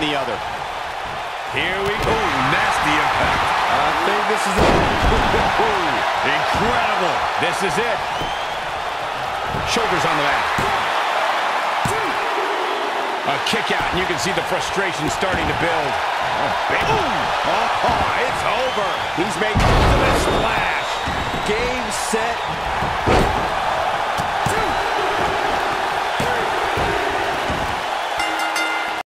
the other. Here we go. Nasty impact. I think this is it. Incredible. This is it. Shoulders on the mat. A kick out, and you can see the frustration starting to build. Oh, it's over. He's made the splash. Game, set,